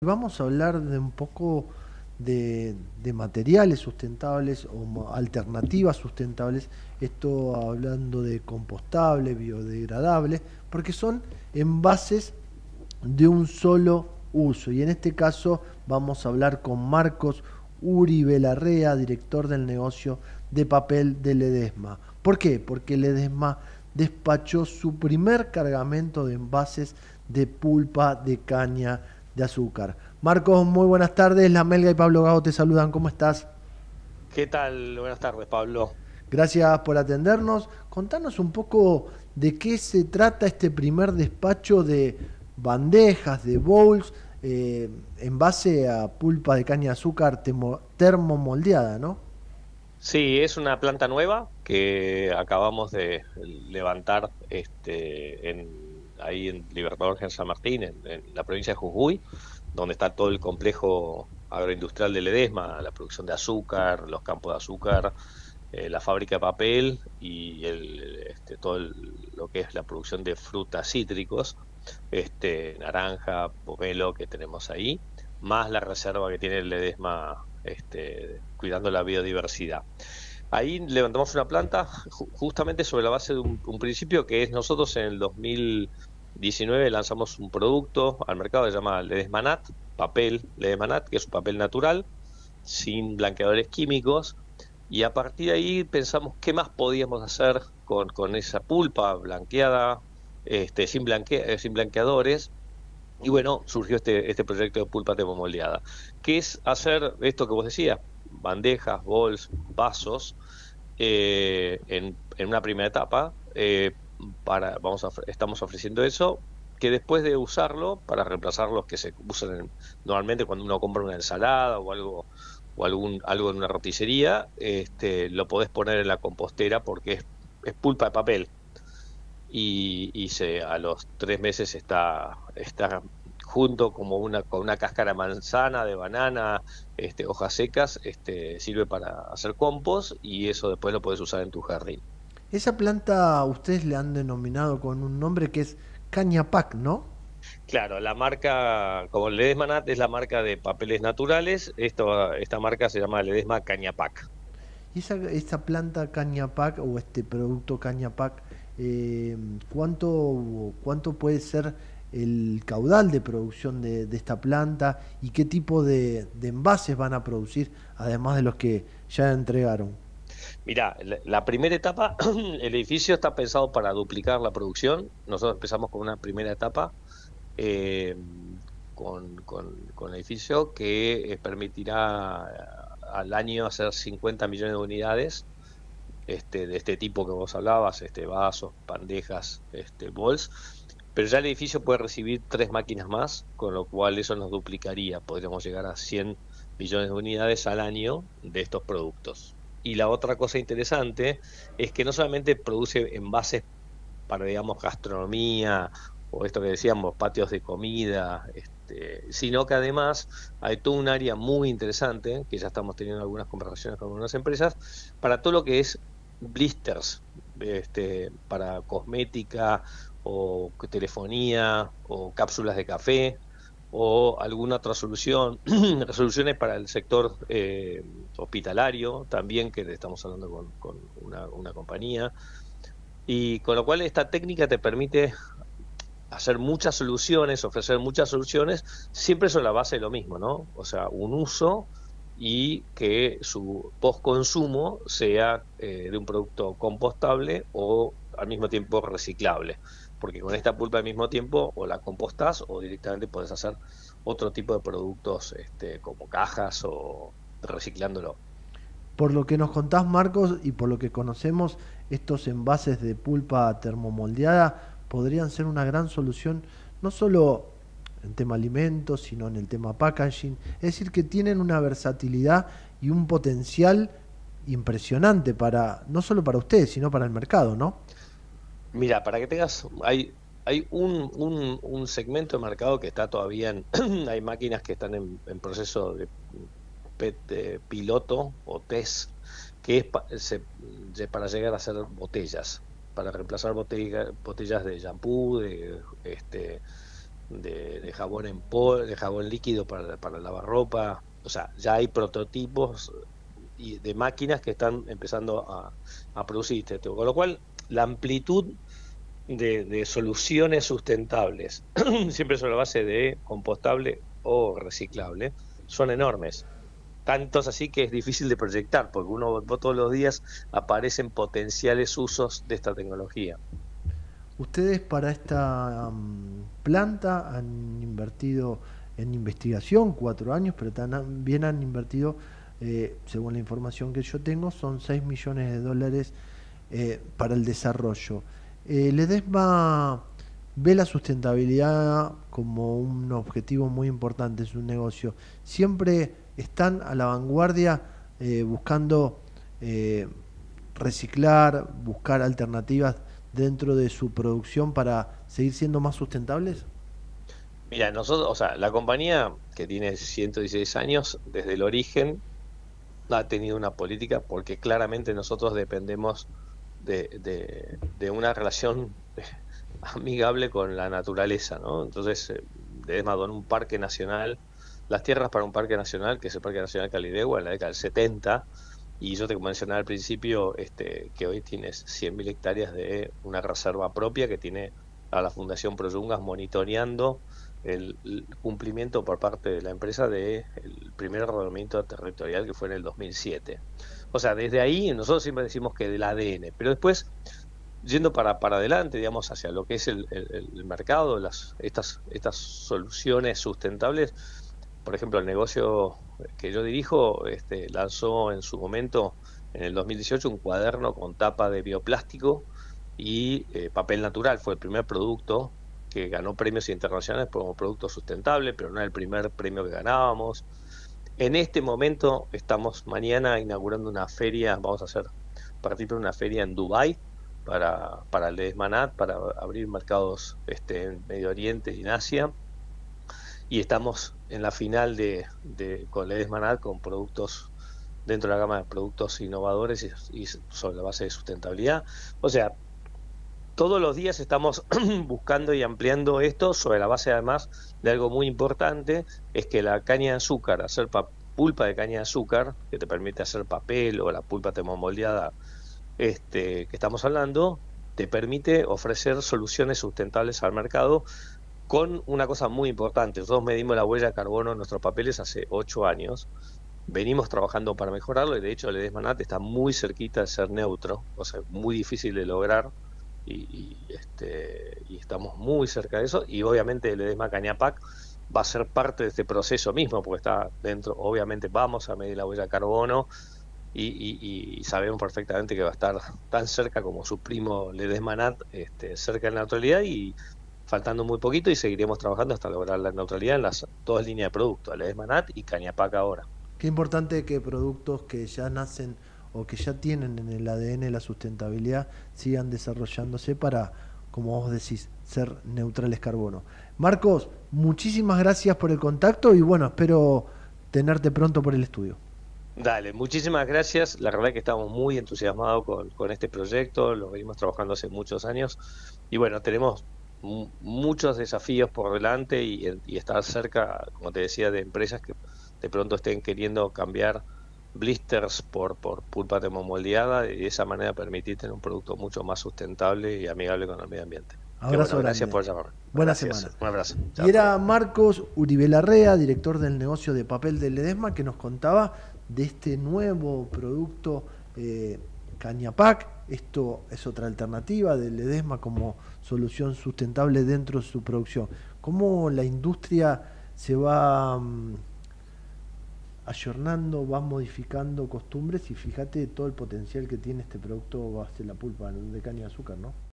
Vamos a hablar de un poco de materiales sustentables o alternativas sustentables, esto hablando de compostable, biodegradable, porque son envases de un solo uso. Y en este caso vamos a hablar con Marcos Uribe Larrea, director del negocio de papel de Ledesma. ¿Por qué? Porque Ledesma despachó su primer cargamento de envases de pulpa de caña de azúcar. Marcos, muy buenas tardes. La Melga y Pablo Gago te saludan. ¿Cómo estás? ¿Qué tal? Buenas tardes, Pablo. Gracias por atendernos. Contanos un poco de qué se trata este primer despacho de bandejas, de bowls, en base a pulpa de caña de azúcar termomoldeada, ¿no? Sí, es una planta nueva que acabamos de levantar ahí en Libertador General San Martín, en la provincia de Jujuy, donde está todo el complejo agroindustrial de Ledesma, la producción de azúcar, los campos de azúcar, la fábrica de papel y lo que es la producción de frutas cítricos, naranja, pomelo que tenemos ahí, más la reserva que tiene el Ledesma, cuidando la biodiversidad. Ahí levantamos una planta justamente sobre la base de un principio que es nosotros en el 2019 lanzamos un producto al mercado que se llama Ledesmanat, papel Ledesmanat, que es un papel natural, sin blanqueadores químicos, y a partir de ahí pensamos qué más podíamos hacer con esa pulpa blanqueada, sin blanqueadores, y bueno, surgió este proyecto de pulpa termomoldeada, que es hacer esto que vos decías, bandejas, bols, vasos, en una primera etapa. Estamos ofreciendo eso, que después de usarlo, para reemplazar los que se usan normalmente cuando uno compra una ensalada o algo, algo en una roticería, lo podés poner en la compostera porque es pulpa de papel y a los 3 meses está junto como con una cáscara de manzana, de banana, hojas secas, sirve para hacer compost y eso después lo puedes usar en tu jardín. Esa planta ustedes le han denominado con un nombre que es Cañapac, ¿no? Claro, la marca, como Ledesma Nat es la marca de papeles naturales, esta marca se llama Ledesma Cañapac. Y esa planta Cañapac o este producto Cañapac, eh, ¿cuánto puede ser el caudal de producción de esta planta y qué tipo de envases van a producir, además de los que ya entregaron? Mirá, la primera etapa, el edificio está pensado para duplicar la producción. Nosotros empezamos con una primera etapa eh, con el edificio que permitirá al año hacer 50 millones de unidades, de este tipo que vos hablabas, vasos, bandejas, bols. Pero ya el edificio puede recibir 3 máquinas más, con lo cual eso nos duplicaría. Podríamos llegar a 100 millones de unidades al año de estos productos. Y la otra cosa interesante es que no solamente produce envases para, digamos, gastronomía o esto que decíamos, patios de comida, sino que además hay todo un área muy interesante, que ya estamos teniendo algunas conversaciones con algunas empresas, para todo lo que es blisters, para cosmética o telefonía o cápsulas de café o alguna otra solución, resoluciones para el sector hospitalario también, que estamos hablando con una compañía. Y con lo cual esta técnica te permite hacer muchas soluciones, ofrecer muchas soluciones, siempre sobre la base de lo mismo, ¿no? O sea, un uso y que su post-consumo sea de un producto compostable o al mismo tiempo reciclable. Porque con esta pulpa al mismo tiempo o la compostás o directamente podés hacer otro tipo de productos, como cajas o reciclándolo. Por lo que nos contás, Marcos, y por lo que conocemos, estos envases de pulpa termomoldeada podrían ser una gran solución, no solo en tema alimentos, sino en el tema packaging. Es decir, que tienen una versatilidad y un potencial impresionante para, no solo para ustedes, sino para el mercado, ¿no? Mira, para que tengas, hay un segmento de mercado que está todavía hay máquinas que están en proceso de piloto o test, que es para llegar a hacer botellas, para reemplazar botellas de shampoo, de jabón en de jabón líquido para lavar ropa. O sea, ya hay prototipos y de máquinas que están empezando a producir este, con lo cual la amplitud de soluciones sustentables, siempre sobre la base de compostable o reciclable, son enormes. Tantos así que es difícil de proyectar, porque todos los días aparecen potenciales usos de esta tecnología. Ustedes para esta planta han invertido en investigación 4 años, pero también han invertido, según la información que yo tengo, son 6 millones de dólares para el desarrollo. Ledesma ve la sustentabilidad como un objetivo muy importante en su negocio. Siempre están a la vanguardia buscando eh, reciclar, buscar alternativas dentro de su producción para seguir siendo más sustentables. Mira, nosotros, o sea, la compañía que tiene 116 años, desde el origen, ha tenido una política porque claramente nosotros dependemos de una relación amigable con la naturaleza, ¿no? Entonces, Ledesma donó un parque nacional, las tierras para un parque nacional, que es el Parque Nacional Calidegua, en la década del 70, y yo te mencionaba al principio que hoy tienes 100.000 hectáreas de una reserva propia que tiene a la Fundación Proyungas monitoreando el cumplimiento por parte de la empresa del primer ordenamiento territorial que fue en el 2007. O sea, desde ahí nosotros siempre decimos que del ADN, pero después, yendo para adelante, digamos, hacia lo que es el mercado, estas soluciones sustentables, por ejemplo, el negocio que yo dirijo lanzó en su momento, en el 2018, un cuaderno con tapa de bioplástico y papel natural. Fue el primer producto que ganó premios internacionales como producto sustentable, pero no era el primer premio que ganábamos. En este momento estamos mañana inaugurando una feria, vamos a hacer participar en una feria en Dubái para el Desmanat, para abrir mercados en Medio Oriente y en Asia, y estamos en la final con Ledesma con productos dentro de la gama de productos innovadores y sobre la base de sustentabilidad. O sea, todos los días estamos buscando y ampliando esto sobre la base además de algo muy importante, es que la caña de azúcar, hacer pulpa de caña de azúcar, que te permite hacer papel o la pulpa termomoldeada que estamos hablando, te permite ofrecer soluciones sustentables al mercado con una cosa muy importante. Nosotros medimos la huella de carbono en nuestros papeles hace 8 años. Venimos trabajando para mejorarlo y de hecho el Edesmanat está muy cerquita de ser neutro, o sea, muy difícil de lograr y estamos muy cerca de eso. Y obviamente el Edesma Cañapac va a ser parte de este proceso mismo, porque está dentro, obviamente vamos a medir la huella de carbono y sabemos perfectamente que va a estar tan cerca como su primo Ledesma Nat, cerca de la neutralidad y faltando muy poquito y seguiremos trabajando hasta lograr la neutralidad en las dos líneas de producto, Ledesma Nat y Cañapac ahora. Qué importante que productos que ya nacen o que ya tienen en el ADN la sustentabilidad sigan desarrollándose para, como vos decís, ser neutrales carbono. Marcos, muchísimas gracias por el contacto y bueno, espero tenerte pronto por el estudio. Dale, muchísimas gracias. La verdad que estamos muy entusiasmados con este proyecto, lo venimos trabajando hace muchos años y bueno, tenemos muchos desafíos por delante y estar cerca, como te decía, de empresas que de pronto estén queriendo cambiar blisters por pulpa termomoldeada y de esa manera permitir tener un producto mucho más sustentable y amigable con el medio ambiente. Que Abrazo bueno, gracias grande. por llamarme. Buena Gracias, semana. un abrazo. Y Chao, hasta era luego. Marcos Uribe Larrea, director del negocio de papel de Ledesma, que nos contaba de este nuevo producto Cañapac. Esto es otra alternativa de Ledesma como solución sustentable dentro de su producción. Cómo la industria se va ayornando, va modificando costumbres y fíjate todo el potencial que tiene este producto base de la pulpa de caña de azúcar, ¿no?